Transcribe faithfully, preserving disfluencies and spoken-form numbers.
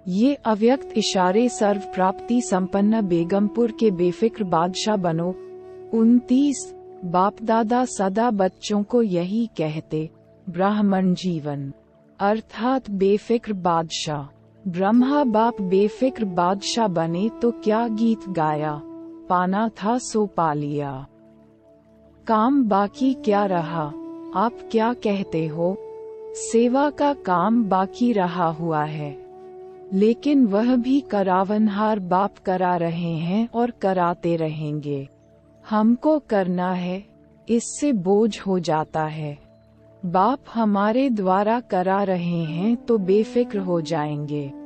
ये अव्यक्त इशारे सर्व प्राप्ति संपन्न बेगमपुर के बेफिक्र बादशाह बनो। उनतीस बाप दादा सदा बच्चों को यही कहते, ब्राह्मण जीवन अर्थात बेफिक्र बादशाह। ब्रह्मा बाप बेफिक्र बादशाह बने तो क्या गीत गाया, पाना था सो पा लिया। काम बाकी क्या रहा, आप क्या कहते हो? सेवा का काम बाकी रहा हुआ है, लेकिन वह भी करावनहार बाप करा रहे हैं और कराते रहेंगे। हमको करना है, इससे बोझ हो जाता है। बाप हमारे द्वारा करा रहे हैं तो बेफिक्र हो जाएंगे।